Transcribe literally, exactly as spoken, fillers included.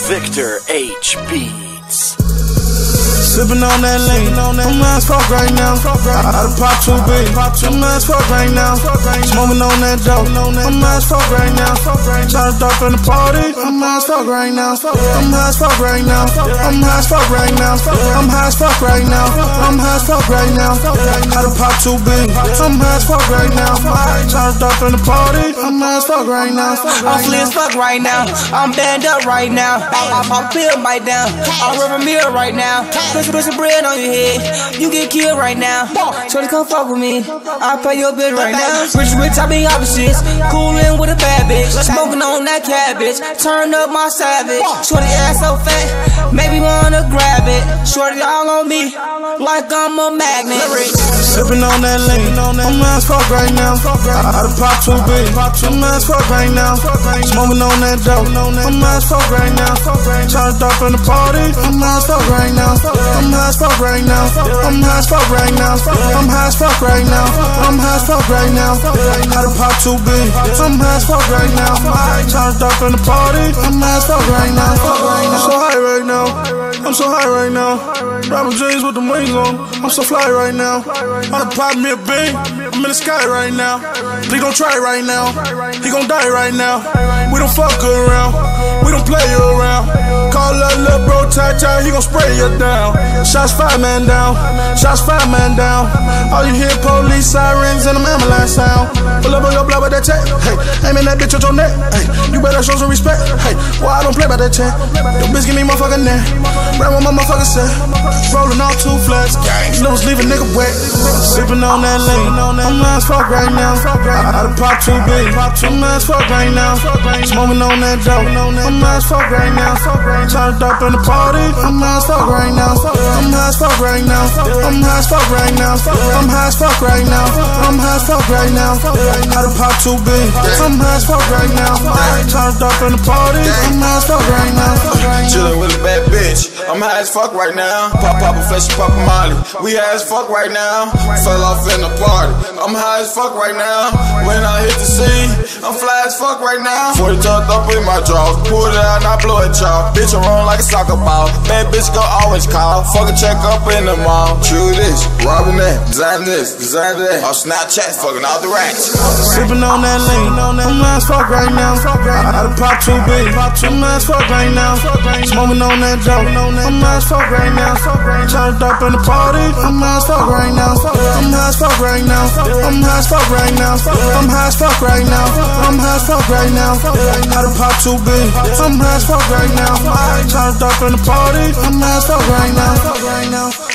Victor H Beats. Sippin' on that lean, I'm high as fuck right now. I done pop too big, I'm high as fuck right now. Smoking on that dope, I'm high as fuck right now. Tryna throw up in the party, I'm high as fuck right now. I'm high as fuck right now. I'm high as fuck right now. I'm high as fuck right now. I'm high as fuck right now. I done pop too big, I'm high as fuck right now. Tryna throw up in the party, I'm high as fuck right now. I'm fleet as fuck right now. I'm banned up right now. I pop pill right down. I'm rubbing mirror right now. Put some bread on your head, you get killed right now. Shorty come fuck with me, I'll pay your bill right now. Rich rich, I be opposites, coolin' with a bad bitch, smoking on that cabbage, turn up my savage. Shorty ass so fat, maybe wanna grab it. Shorty all on me, like I'm a magnet. Sippin' on that lean, I'm high as fuck right now. I done pop too big, I'm high as fuck right now. Smoking on that dope, I'm high as fuck right now. Tryna throw up in the party, I'm high as fuck right now. I'm high as fuck right now. I'm high as fuck right now. I'm high as fuck right now. I'm high as fuck right now. I done pop too big, I'm high as fuck right now. Tryna throw up in the party, I'm high as fuck right now. I'm so high right now. I'm so high right now. Rapper jeans with the wings on. I'm so fly right now. I done pop me a bing, I'm in the sky right now. Please don't try right now. He gon' die right now. We don't fuck around. We don't play around. Call up lil' bro, tie tie, he gon' spray you down. Shots five man down. Shots five man down. All you hear police sirens and them ambulance sound. Pull up on your block with that check. Hey, aiming that bitch at your neck. Hey, you better show some respect. Hey, well I don't play by that check. Your bitch give me motherfucking neck. Right what my motherfucker said. Rolling all two flats. Niggas leave a nigga wet. Sippin' on that lean, I'm high as fuck right now. I done pop too big, I'm high as fuck right now. Smoking on that dope, I'm high as fuck right now. Tryna throw up in the party, I'm high as fuck right now. I'm high as fuck right now. I'm high as fuck right now. I'm high as fuck right now. I'm high as fuck right now. I done pop too big, I'm high as fuck right now. Tryna throw up in the party, I'm high as fuck right now. Chillin' with a bad bitch, I'm high as fuck right now. Pop pop a flesh, pop a molly. We high as fuck right now. Fell off in the party, I'm high as fuck right now. When I hit the scene, I'm fly as fuck right now. forty tucked up in my drawers, pull it out and I blow it y'all. Bitch, I'm wrong like a soccer ball. Bad bitch go always call. Fuck a check up in the mall. True this, robbing that, design this, design that. On Snapchat, fucking all the racks. Sippin' on that lean, I'm high as fuck right now. I done pop too big, I'm high as fuck right now. Smoking on that dope, I'm high as fuck right now. Tryna throw up in the party, I'm high as fuck right now. I'm high as fuck right now. I'm high as fuck right now. I'm high as fuck right now. I'm high as fuck right now. I done pop too big, I'm high as fuck right now. Tryna throw up in the party, I'm high as fuck right now.